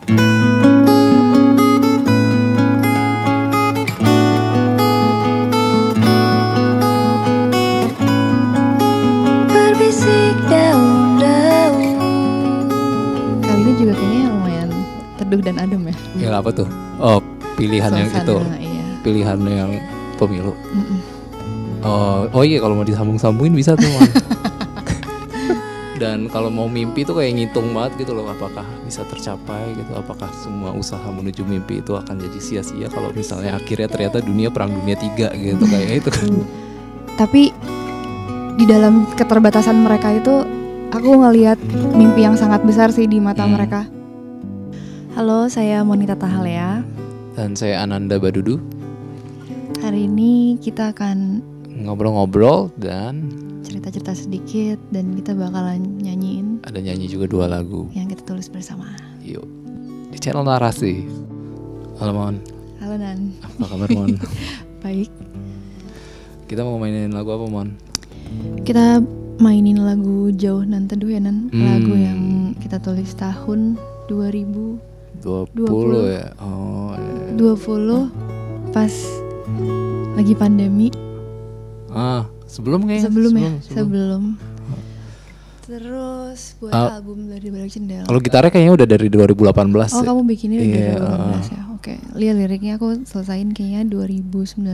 Berbisik daun-daun. Kali ini juga kayaknya lumayan teduh dan adem ya. Ya apa tuh? Oh, pilihan yang Suasana, itu. iya. Pilihan yang pemilu. Oh iya, kalau mau disambung-sambungin bisa tuh, Man. Dan kalau mau mimpi tuh kayak ngitung banget gitu loh, apakah bisa tercapai gitu, apakah semua usaha menuju mimpi itu akan jadi sia-sia kalau misalnya akhirnya ternyata perang dunia 3 gitu kayak itu kan. Tapi di dalam keterbatasan mereka itu aku ngelihat mimpi yang sangat besar sih di mata mereka. Halo, saya Monita Tahalea. Dan saya Ananda Badudu. Hari ini kita akan Ngobrol-ngobrol dan cerita-cerita sedikit dan kita bakalan nyanyiin ada nyanyi juga 2 lagu. yang kita tulis bersama. Yuk, di channel Narasi. Halo Mon. Halo Nan. Apa kabar Mon? Baik. Kita mau mainin lagu apa Mon? Kita mainin lagu Jauh Nan Teduh ya Nan. Lagu yang kita tulis tahun 2020 ya. Oh iya. 20 pas lagi pandemi. Sebelum kayaknya. Sebelum. Terus buat album dari Balik Jendela. Kalau gitarnya kayaknya udah dari 2018. Oh, kamu bikinnya dari Iya, 2018 ya. Oke. Lihat liriknya aku selesain kayaknya 2019,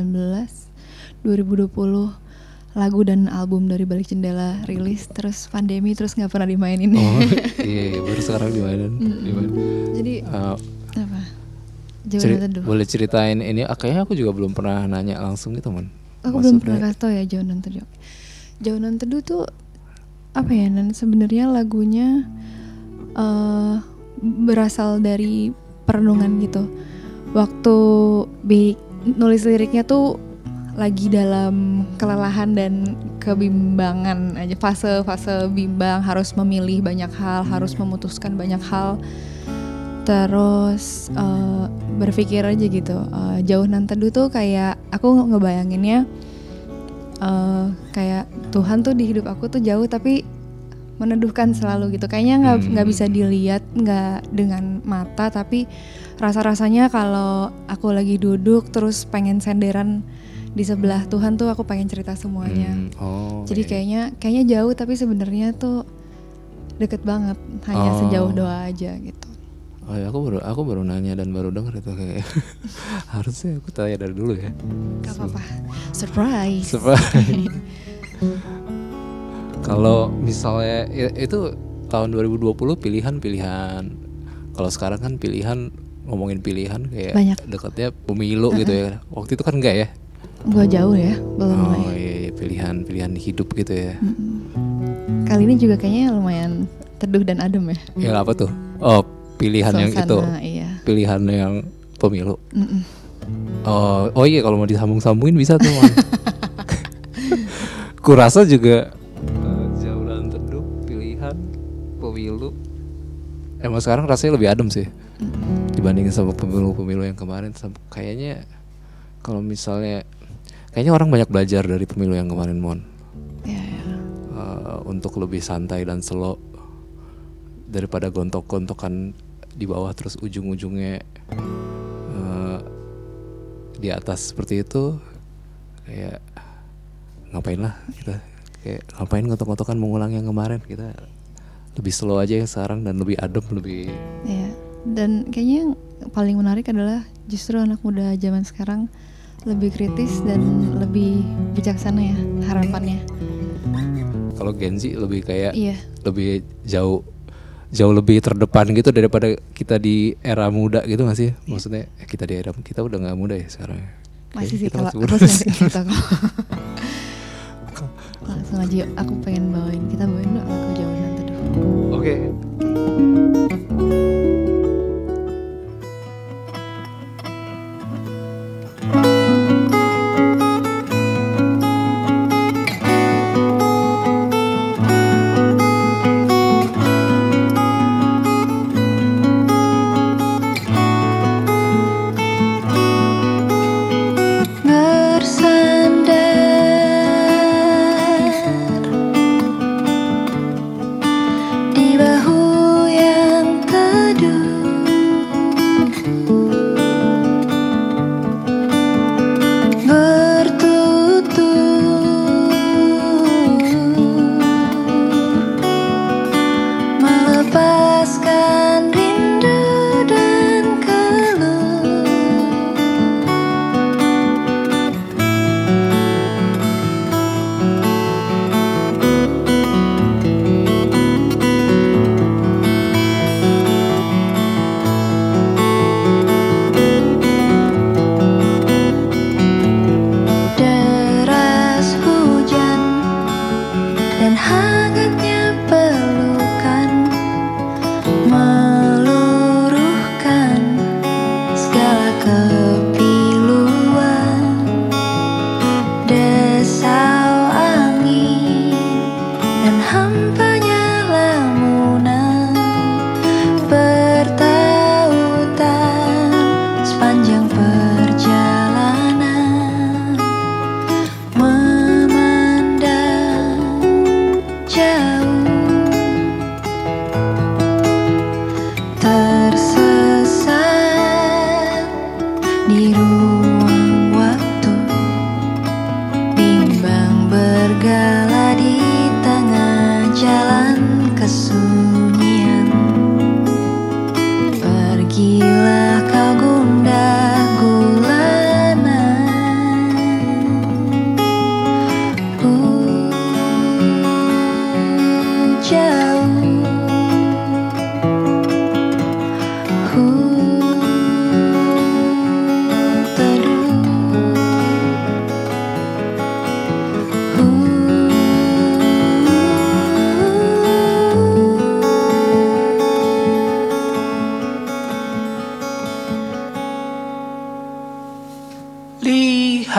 2020 lagu dan album dari Balik Jendela rilis, terus pandemi, terus nggak pernah dimainin. Oh iya, baru sekarang dimainin. Jadi apa? Jauh Nan Teduh. Boleh ceritain ini? Kayaknya aku juga belum pernah nanya langsung gitu Mon. Aku belum pernah kasih tau ya Jauh Nan Teduh. Jauh Nan Teduh tuh apa ya Nan? Sebenarnya lagunya berasal dari perenungan gitu. Waktu nulis liriknya tuh lagi dalam kelelahan dan kebimbangan aja, fase bimbang, harus memilih banyak hal, harus memutuskan banyak hal. Terus berpikir aja gitu, Jauh Nan Teduh tuh kayak aku ngebayanginnya kayak Tuhan tuh di hidup aku tuh jauh tapi meneduhkan selalu gitu. Kayaknya nggak bisa dilihat, nggak dengan mata, tapi rasa-rasanya kalau aku lagi duduk terus pengen senderan di sebelah Tuhan tuh aku pengen cerita semuanya. Jadi kayaknya jauh tapi sebenarnya tuh deket banget, hanya sejauh doa aja gitu. Oh ya, aku baru nanya dan baru denger itu kayak harusnya aku tanya dari dulu ya. Gak apa-apa. Surprise. Kalau misalnya itu tahun 2020 pilihan. Kalau sekarang kan ngomongin pilihan kayak banyak. Dekatnya pemilu gitu ya. Waktu itu kan enggak ya? Gua jauh ya, belum mulai. Oh iya, pilihan hidup gitu ya. Kali ini juga kayaknya lumayan teduh dan adem ya. Ya apa tuh? Oh, pilihan Suasana, yang itu. Iya. Pilihan yang pemilu. Oh iya, kalau mau disambung-sambungin bisa tuh Man. Kurasa juga Jauh Nan Teduh, pilihan pemilu. Emang sekarang rasanya lebih adem sih dibandingin sama pemilu yang kemarin. Kayaknya kalau misalnya kayaknya orang banyak belajar dari pemilu yang kemarin Mon. Untuk lebih santai dan slow daripada gontok-gontokan di bawah terus ujung-ujungnya di atas seperti itu. Kayak ngapain lah kita, kayak ngapain gontok-gontokan mengulang yang kemarin. Kita lebih slow aja yang sekarang dan lebih adem, lebih. Iya. Dan kayaknya yang paling menarik adalah justru anak muda zaman sekarang lebih kritis dan lebih bijaksana ya harapannya. Kalau Gen Z lebih kayak lebih jauh lebih terdepan gitu daripada kita di era muda gitu nggak sih? Maksudnya kita udah nggak muda ya sekarang. Masih sih kita kalau aku masih kita langsung aja yuk, aku pengen kita bawain lagu Jauh Nan Teduh. Oke. Di bahu yang teduh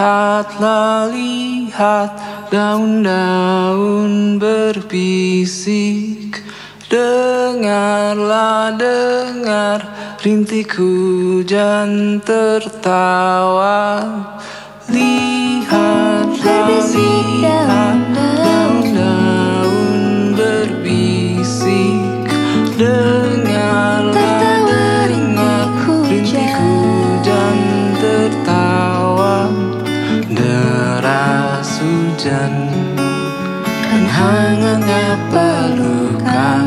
Lihatlah, lihat daun-daun berbisik. Dengarlah, dengar rintik hujan tertawa. Lihatlah, lihat daun-daun berbisik. Dengarlah, dengar rintik hujan tertawa. Deras hujan dan hangatnya pelukan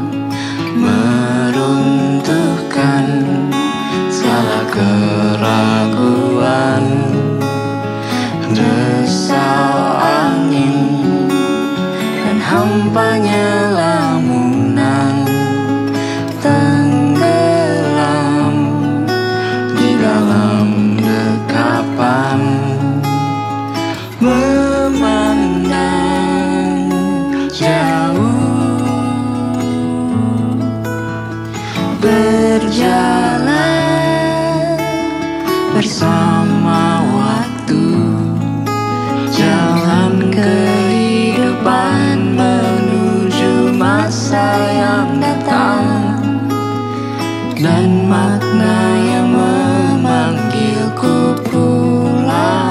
meruntuhkan segala keraguan. Desau angin dan hampanya lamunan tenggelam di dalam dekapan. Memandang jauh, berjalan bersama waktu, jalan kehidupan menuju masa yang datang, dan makna yang memanggilku pulang.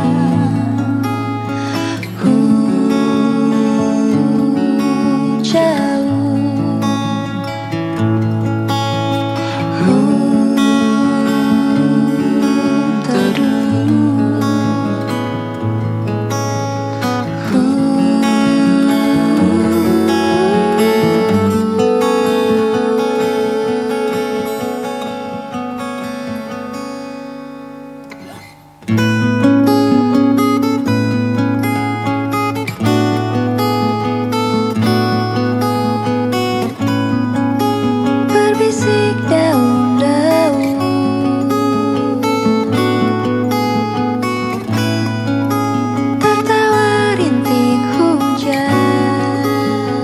Berbisik daun-daun, tertawa rintik hujan.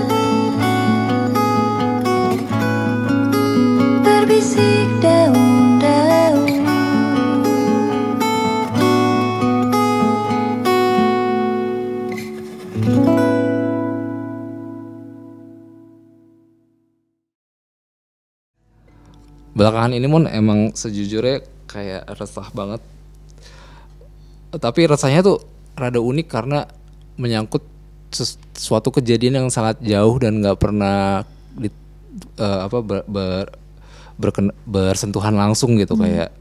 Berbisik daun-daun, Belakangan ini Mon emang sejujurnya kayak resah banget. Tapi rasanya tuh rada unik karena menyangkut suatu kejadian yang sangat jauh dan nggak pernah bersentuhan langsung gitu. Kayak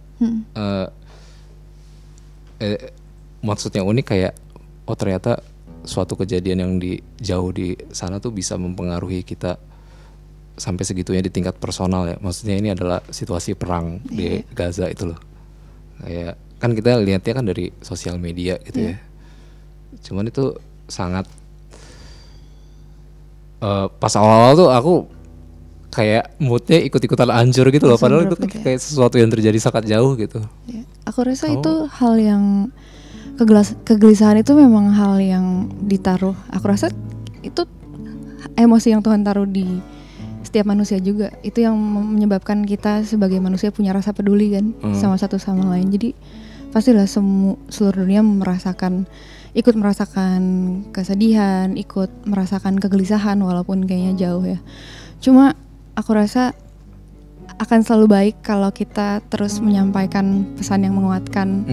maksudnya unik kayak ternyata suatu kejadian yang jauh di sana tuh bisa mempengaruhi kita sampai segitunya di tingkat personal ya. Maksudnya ini adalah situasi perang di Gaza itu loh. Kayak kan kita lihatnya kan dari sosial media gitu ya. Cuman itu sangat pas awal-awal tuh aku kayak moodnya ikut-ikutan hancur gitu loh. Padahal itu kayak sesuatu yang terjadi sangat jauh gitu. Ya, aku rasa itu hal yang kegelisahan itu memang hal yang ditaruh. Aku rasa itu emosi yang Tuhan taruh di setiap manusia juga. Itu yang menyebabkan kita sebagai manusia punya rasa peduli kan sama satu sama lain. Jadi pastilah seluruh dunia ikut merasakan kesedihan, ikut merasakan kegelisahan walaupun kayaknya jauh ya. Cuma aku rasa akan selalu baik kalau kita terus menyampaikan pesan yang menguatkan.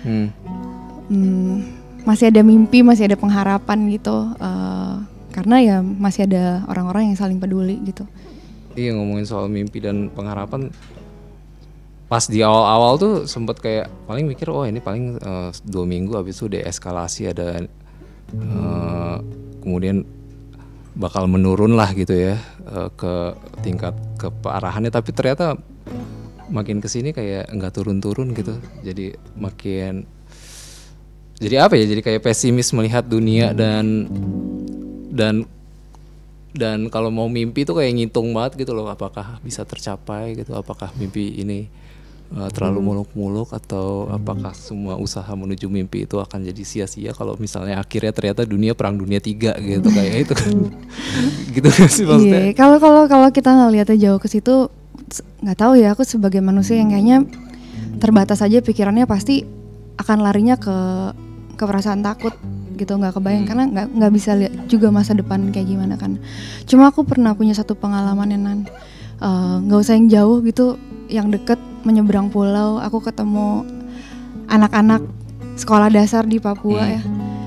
Masih ada mimpi, masih ada pengharapan gitu. Karena ya masih ada orang-orang yang saling peduli gitu. Iya, ngomongin soal mimpi dan pengharapan, pas di awal-awal tuh sempet kayak paling mikir ini paling 2 minggu habis itu deeskalasi ada kemudian bakal menurun lah gitu ya ke tingkat keparahannya. Tapi ternyata makin kesini kayak nggak turun-turun gitu. Jadi makin jadi kayak pesimis melihat dunia dan kalau mau mimpi tuh kayak ngitung banget gitu loh, apakah bisa tercapai gitu, apakah mimpi ini terlalu muluk-muluk atau apakah semua usaha menuju mimpi itu akan jadi sia-sia kalau misalnya akhirnya ternyata perang dunia 3 gitu kayak itu kan. Gitu sih maksudnya. Iya, kalau kita ngeliatnya jauh ke situ nggak tahu ya, aku sebagai manusia yang kayaknya terbatas aja pikirannya pasti akan larinya ke perasaan takut gitu, nggak kebayang karena nggak bisa lihat juga masa depan kayak gimana kan. Cuma aku pernah punya satu pengalaman ya Nan, nggak usah yang jauh gitu, yang deket menyeberang pulau aku ketemu anak-anak sekolah dasar di Papua ya.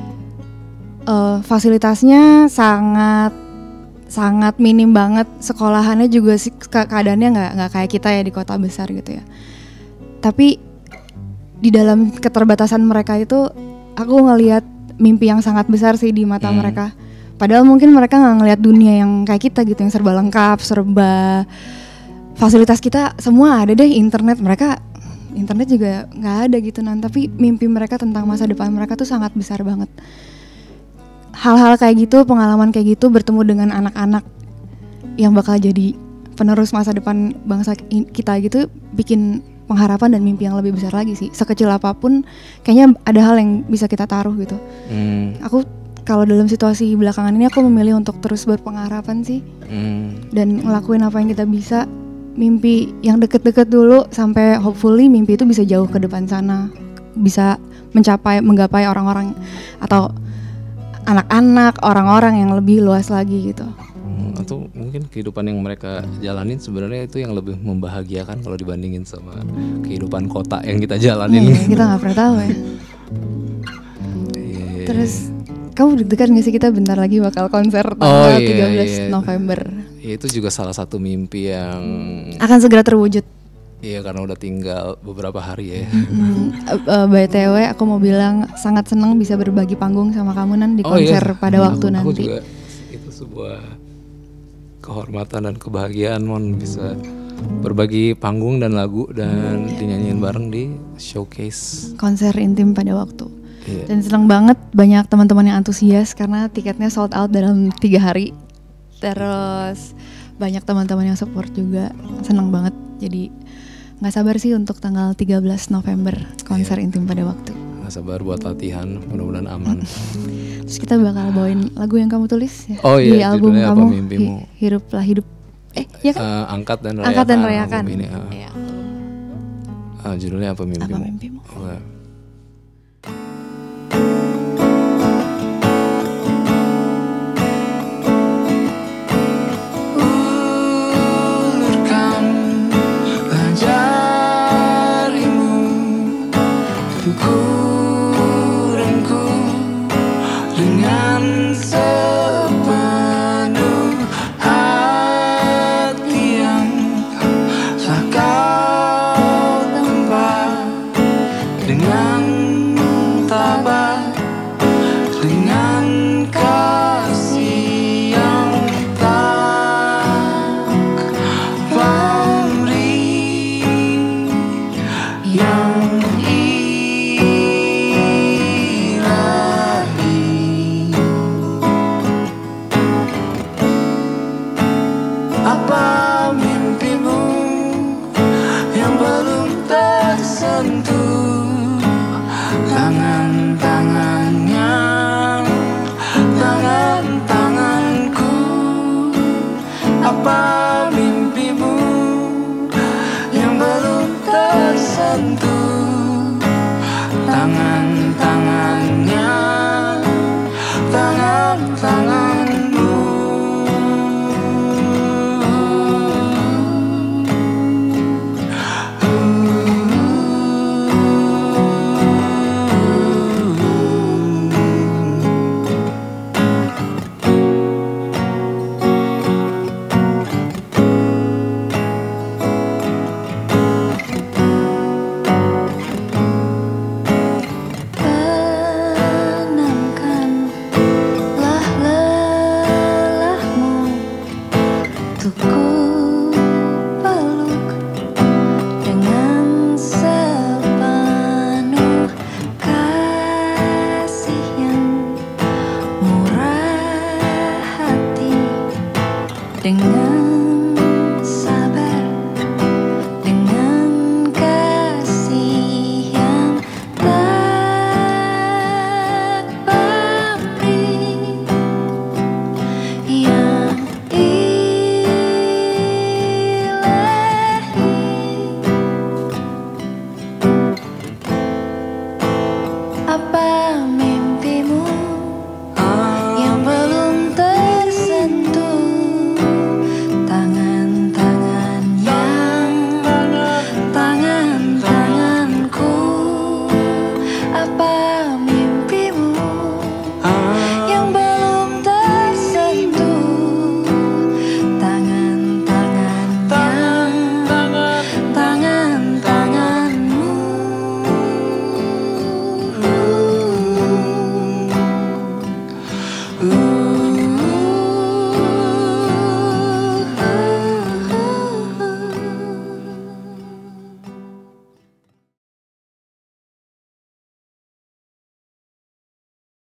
Fasilitasnya sangat minim banget, sekolahannya juga keadaannya nggak kayak kita ya di kota besar gitu ya. Tapi di dalam keterbatasan mereka itu aku ngelihat mimpi yang sangat besar sih di mata mereka. Padahal mungkin mereka nggak ngelihat dunia yang kayak kita gitu, yang serba lengkap, serba fasilitas kita semua ada deh, internet, mereka internet juga nggak ada gitu Nan. Tapi mimpi mereka tentang masa depan mereka tuh sangat besar banget. Hal-hal kayak gitu, pengalaman kayak gitu, bertemu dengan anak-anak yang bakal jadi penerus masa depan bangsa kita gitu, bikin pengharapan dan mimpi yang lebih besar lagi sih. Sekecil apapun kayaknya ada hal yang bisa kita taruh gitu. Aku kalau dalam situasi belakangan ini aku memilih untuk terus berpengharapan sih, dan ngelakuin apa yang kita bisa. Mimpi yang deket-deket dulu sampai hopefully mimpi itu bisa jauh ke depan sana, bisa menggapai orang-orang atau anak-anak, orang-orang yang lebih luas lagi gitu. Atau mungkin kehidupan yang mereka jalanin sebenarnya itu yang lebih membahagiakan kalau dibandingin sama kehidupan kota yang kita jalanin. Kita nggak pernah tahu ya. Terus kamu deg-degan gak sih, kita bentar lagi bakal konser tanggal 13 November. Ya, itu juga salah satu mimpi yang akan segera terwujud. Iya, karena udah tinggal beberapa hari ya. BTW aku mau bilang sangat senang bisa berbagi panggung sama kamu Nan di konser pada waktu nanti. Aku juga, itu sebuah kehormatan dan kebahagiaan Mon bisa berbagi panggung dan lagu dan dinyanyiin bareng di showcase konser intim pada waktu. Dan senang banget banyak teman-teman yang antusias karena tiketnya sold out dalam 3 hari. Terus banyak teman-teman yang support juga, senang banget. Jadi nggak sabar sih untuk tanggal 13 November konser intim pada waktu. Nggak sabar buat latihan, mudah-mudahan aman. Terus kita bakal bawain lagu yang kamu tulis ya, di album judulnya kamu, Apa Mimpimu? Hiruplah Hidup. Ya kan? Angkat dan Rayakan. Ini, judulnya Apa Mimpimu? Apa Mimpimu? Ukuranku dengan sepenuh hati yang telah kau tempat, dengan tabah, dengan kasih yang tak pamrih, yang apa mimpimu yang belum tersentuh tangan-tangannya, tangan-tanganku? Apa mimpimu yang belum tersentuh tangan